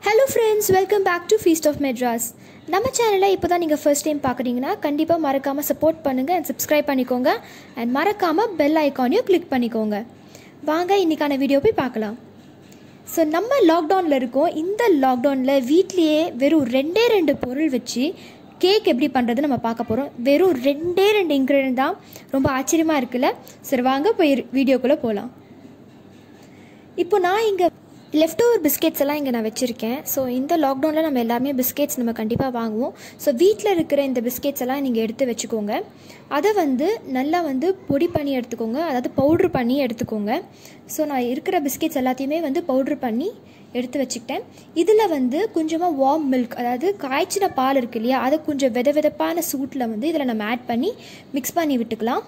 Hello friends, welcome back to Feast of Madras. நம்ம சேனலை இப்போதான் நீங்கள் ஃபர்ஸ்ட் டைம் பார்க்குறீங்கன்னா கண்டிப்பாக மறக்காமல் சப்போர்ட் பண்ணுங்கள் அண்ட் சப்ஸ்கிரைப் பண்ணிக்கோங்க அண்ட் மறக்காமல் பெல் ஐக்கானையும் கிளிக் பண்ணிக்கோங்க. வாங்க இன்றைக்கான வீடியோ போய் பார்க்கலாம். ஸோ நம்ம லாக்டவுனில் இருக்கோம். இந்த லாக்டவுனில் வீட்லேயே வெறும் ரெண்டு பொருள் வச்சு கேக் எப்படி பண்ணுறது நம்ம பார்க்க போகிறோம். வெறும் ரெண்டு இன்க்ரீடியன்ட் தான். ரொம்ப ஆச்சரியமாக இருக்குல்ல. சரி வாங்க போய் வீடியோக்குள்ளே போகலாம். இப்போ நான் இங்கே லெஃப்ட் ஓவர் பிஸ்கெட்ஸ் எல்லாம் இங்கே நான் வச்சுருக்கேன். ஸோ இந்த லாக்டவுனில் நம்ம எல்லாருமே பிஸ்கெட்ஸ் நம்ம கண்டிப்பாக வாங்குவோம். ஸோ வீட்டில் இருக்கிற இந்த பிஸ்கெட்ஸ் எல்லாம் நீங்கள் எடுத்து வச்சுக்கோங்க. அதை நல்லா பொடி பண்ணி எடுத்துக்கோங்க, அதாவது பவுட்ரு பண்ணி எடுத்துக்கோங்க. ஸோ நான் இருக்கிற பிஸ்கெட்ஸ் எல்லாத்தையுமே பவுட்ரு பண்ணி எடுத்து வச்சுக்கிட்டேன். இதில் கொஞ்சமாக வார்ம் மில்க், அதாவது காய்ச்சின பால் இருக்கு இல்லையா, அதை கொஞ்சம் வெதப்பான சூட்டில் இதில் நம்ம ஆட் பண்ணி மிக்ஸ் பண்ணி விட்டுக்கலாம்.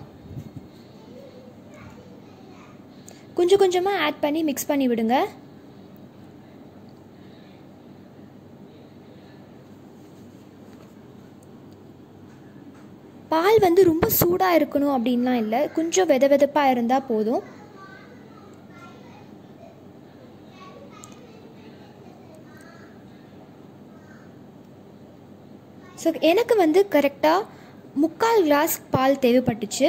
கொஞ்சமாக ஆட் பண்ணி மிக்ஸ் பண்ணி விடுங்க. பால் ரொம்ப சூடாக இருக்கணும் அப்படின்லாம் இல்லை, கொஞ்சம் வெதப்பாக இருந்தால் போதும். ஸோ எனக்கு கரெக்டாக 3/4 கிளாஸ் பால் தேவைப்பட்டுச்சு.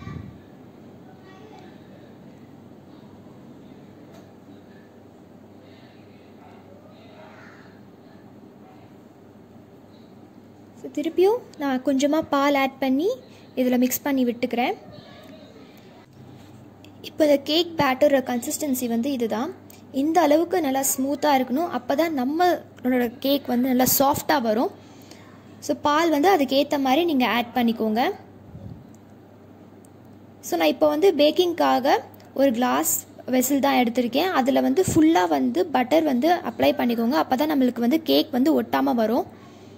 திருப்பியும் நான் கொஞ்சமாக பால் ஆட் பண்ணி இதில் மிக்ஸ் பண்ணி விட்டுக்கிறேன். இப்போ இந்த கேக் பேட்டரோட கன்சிஸ்டன்சி இதுதான். இந்த அளவுக்கு நல்லா ஸ்மூத்தாக இருக்கணும். அப்போ தான் நம்மளோட கேக் நல்லா சாஃப்டாக வரும். ஸோ பால் அதுக்கேற்ற மாதிரி நீங்கள் ஆட் பண்ணிக்கோங்க. ஸோ நான் இப்போ பேக்கிங்காக ஒரு கிளாஸ் வெசில் தான் எடுத்திருக்கேன். அதில் ஃபுல்லாக பட்டர் அப்ளை பண்ணிக்கோங்க. அப்போ தான் நம்மளுக்கு கேக் ஒட்டாமல் வரும்.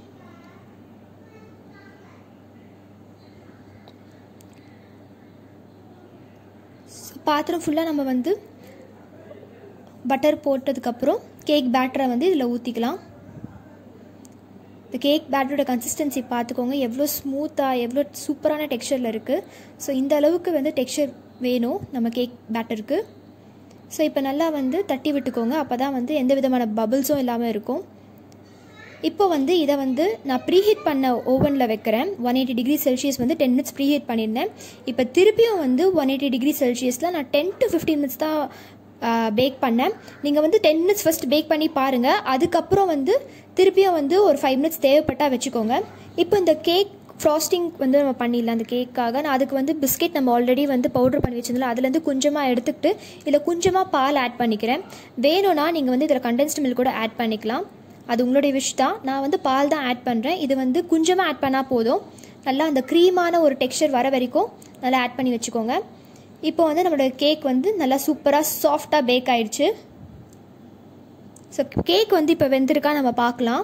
பாத்திரம் ஃபுல்லாக நம்ம பட்டர் போட்டதுக்கப்புறம் கேக் பேட்டரை இதில் ஊற்றிக்கலாம். இந்த கேக் பேட்டரோட கன்சிஸ்டன்சி பார்த்துக்கோங்க, எவ்வளோ ஸ்மூத்தாக எவ்வளோ சூப்பரான டெக்ஸ்சரில் இருக்குது. ஸோ இந்த அளவுக்கு டெக்ஸ்சர் வேணும் நம்ம கேக் பேட்டருக்கு. ஸோ இப்போ நல்லா தட்டி விட்டுக்கோங்க. அப்போ தான் எந்த விதமான பபிள்ஸும் இல்லாமல் இருக்கும். இப்போ இதை நான் ப்ரீஹீட் பண்ண ஓவனில் வைக்கிறேன். 180 டிகிரி செல்சியஸ் 10 மினிட்ஸ் ப்ரீஹீட் பண்ணியிருந்தேன். இப்போ திருப்பியும் 180 டிகிரி செல்சியஸில் நான் 10 to 15 மினிட்ஸ் தான் பேக் பண்ணேன். நீங்கள் 10 மினிட்ஸ் ஃபஸ்ட் பேக் பண்ணி பாருங்கள். அதுக்கப்புறம் திருப்பியும் ஒரு 5 மினிட்ஸ் தேவைப்பட்டால் வச்சுக்கோங்க. இப்போ இந்த கேக் ஃப்ராஸ்டிங் நம்ம பண்ணிடலாம். அந்த கேக்காக நான் அதுக்கு பிஸ்கெட் நம்ம ஆல்ரெடி பவுடர் பண்ணி வச்சிருந்தோம். அதுலேருந்து கொஞ்சமாக எடுத்துக்கிட்டு இதில் கொஞ்சமாக பால் ஆட் பண்ணிக்கிறேன். வேணும்னா நீங்கள் இதில் கண்டென்ஸ்டு மில்க் கூட ஆட் பண்ணிக்கலாம். அது உங்களுடைய விஷ் தான். நான் பால் தான் ஆட் பண்ணுறேன். இது கொஞ்சமாக ஆட் பண்ணால் போதும். நல்லா அந்த க்ரீமான ஒரு டெக்ஸ்சர் வர வரைக்கும் நல்லா ஆட் பண்ணி வச்சுக்கோங்க. இப்போ நம்மளோட கேக் நல்லா சூப்பராக சாஃப்டாக பேக் ஆயிடுச்சு. ஸோ கேக் இப்போ வெந்திருக்கா நம்ம பார்க்கலாம்.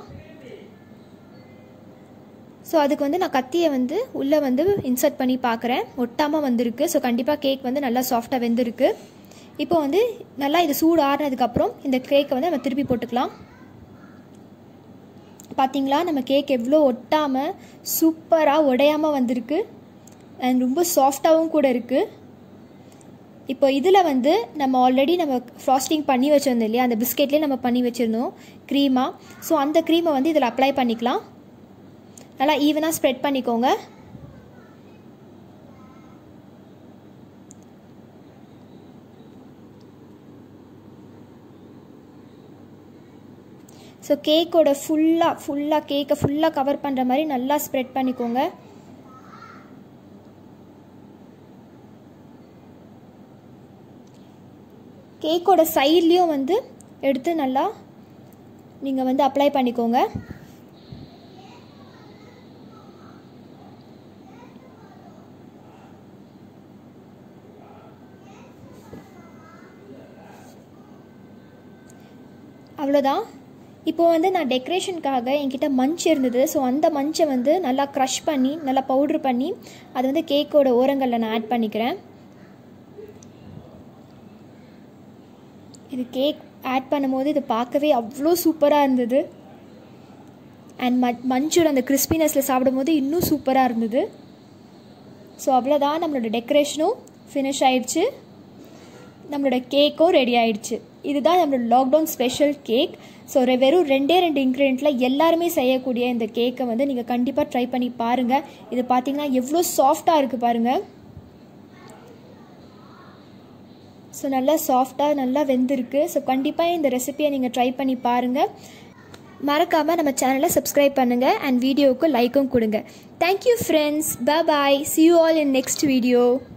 ஸோ அதுக்கு நான் கத்தியை உள்ளே இன்சர்ட் பண்ணி பார்க்குறேன். ஒட்டாமல் வந்திருக்கு. ஸோ கண்டிப்பாக கேக் நல்லா சாஃப்டாக வெந்திருக்கு. இப்போ நல்லா இது சூடு ஆறுனதுக்கப்புறம் இந்த கேக்கை நம்ம திருப்பி போட்டுக்கலாம். பார்த்தீங்களா, நம்ம கேக் எவ்வளோ ஒட்டாமல் சூப்பராக உடையாமல் வந்திருக்கு. அண்ட் ரொம்ப சாஃப்டாகவும் கூட இருக்குது. இப்போ இதில் நம்ம ஆல்ரெடி நம்ம ஃப்ராஸ்டிங் பண்ணி வச்சுருந்தோம் இல்லையா, அந்த பிஸ்கெட்லேயே நம்ம பண்ணி வச்சுருந்தோம் க்ரீமாக. ஸோ அந்த க்ரீமை இதில் அப்ளை பண்ணிக்கலாம். நல்லா ஈவனாக ஸ்ப்ரெட் பண்ணிக்கோங்க. ஸோ கேக்கோட கேக்கை ஃபுல்லாக கவர் பண்ணுற மாதிரி நல்லா ஸ்ப்ரெட் பண்ணிக்கோங்க. கேக்கோட சைட்லேயும் எடுத்து நல்லா நீங்கள் அப்ளை பண்ணிக்கோங்க. அவ்வளோதான். இப்போ நான் டெக்கரேஷனுக்காக என்கிட்ட மஞ்ச் இருந்தது. ஸோ அந்த மஞ்சை நல்லா க்ரஷ் பண்ணி நல்லா பவுட்ரு பண்ணி அது கேக்கோட ஓரங்களில் நான் ஆட் பண்ணிக்கிறேன். இது கேக் ஆட் பண்ணும்போது இது பார்க்கவே அவ்வளோ சூப்பராக இருந்தது. அண்ட் மஞ்சோட அந்த கிறிஸ்பினஸில் சாப்பிடும்போது இன்னும் சூப்பராக இருந்தது. ஸோ அவ்வளோதான், நம்மளோட டெக்கரேஷனும் ஃபினிஷ் ஆயிடுச்சு. நம்மளோட கேக்கும் ரெடி ஆயிடுச்சு. இதுதான் நம்மளோட லாக்டவுன் ஸ்பெஷல் கேக். ஸோ வெறும் 2 இன்க்ரீடியண்ட்டில் எல்லாருமே செய்யக்கூடிய இந்த கேக்கை வந்து நீங்கள் கண்டிப்பாக ட்ரை பண்ணி பாருங்கள். இது பார்த்தீங்கன்னா எவ்வளோ சாஃப்டாக இருக்குது பாருங்கள். ஸோ நல்லா சாஃப்டாக நல்லா வெந்திருக்கு. ஸோ கண்டிப்பாக இந்த ரெசிபியை நீங்கள் ட்ரை பண்ணி பாருங்கள். மறக்காமல் நம்ம சேனலை சப்ஸ்கிரைப் பண்ணுங்கள் அண்ட் வீடியோவுக்கு லைக்கும் கொடுங்க. Thank you friends. Bye bye. See you all in next video.